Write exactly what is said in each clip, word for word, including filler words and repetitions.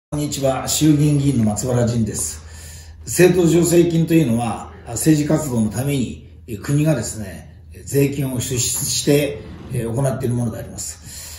こんにちは、衆議院議員の松原仁です。政党助成金というのは、政治活動のために国がですね、税金を支出して行っているものであります。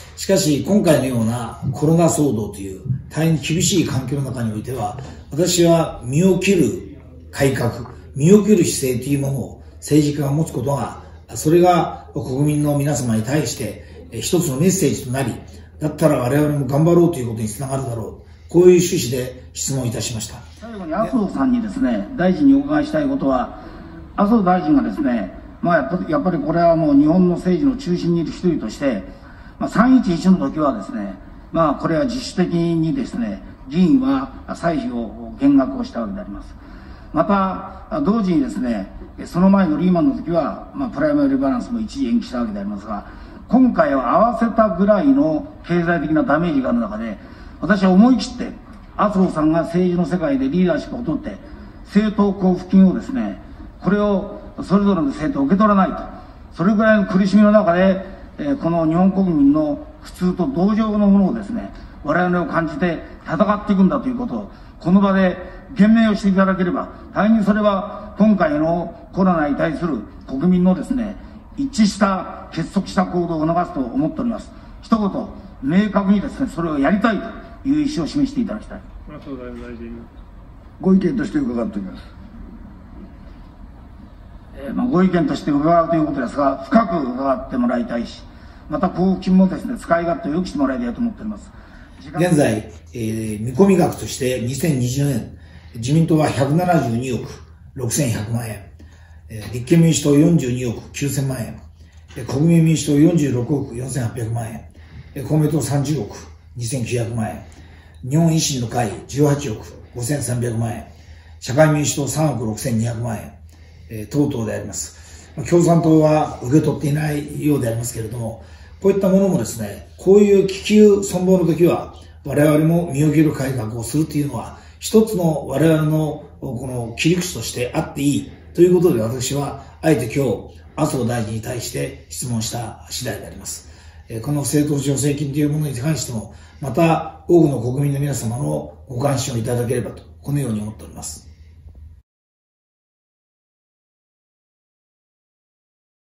しかし、今回のようなコロナ騒動という大変厳しい環境の中においては、私は身を切る改革、身を切る姿勢というものを政治家が持つことが、それが国民の皆様に対して一つのメッセージとなり、だったら我々も頑張ろうということにつながるだろう。こういう趣旨で質問いたしました。 最後に麻生さんにですね、大臣にお伺いしたいことは、麻生大臣がですね、まあ、やっぱやっぱりこれはもう日本の政治の中心にいる一人として、まあ、さんいちいちの時はですね、まあ、これは自主的にですね、議員は歳費を減額をしたわけであります。また、同時にですね、その前のリーマンの時は、まあ、プライマリーバランスも一時延期したわけでありますが、今回は合わせたぐらいの経済的なダメージがある中で、私は思い切って麻生さんが政治の世界でリーダーシップを取って政党交付金をですね、これをそれぞれの政党を受け取らないと、それぐらいの苦しみの中で、えー、この日本国民の普通と同情のものをですね、我々を感じて戦っていくんだということをこの場で言明をしていただければ、大変にそれは今回のコロナに対する国民のですね、一致した結束した行動を促すと思っております。一言明確にですね、それをやりたいという意思を示していただきたい。 麻生大臣、 ご意見として伺っております。 えーまあ、ご意見として伺うということですが、深く伺ってもらいたいし、また交付金もですね、使い勝手を良くしてもらいたいと思っております。 現在、えー、見込み額としてにせんにじゅうねん、自民党はひゃくななじゅうにおくろくせんひゃくまんえん、えー、立憲民主党よんじゅうにおくきゅうせんまんえん、えー、国民民主党よんじゅうろくおくよんせんはっぴゃくまんえん、えー、公明党さんじゅうおくにせんきゅうひゃくまんえん、日本維新の会じゅうはちおくごせんさんびゃくまんえん、社会民主党さんおくろくせんにひゃくまんえん、えー、等々であります。共産党は受け取っていないようでありますけれども、こういったものもですね、こういう危急存亡の時は、我々も身を切る改革をするというのは、一つの我々のこの切り口としてあっていいということで、私はあえて今日、麻生大臣に対して質問した次第であります。この政党助成金というものに関しても、また多くの国民の皆様のご関心をいただければと、このように思っております。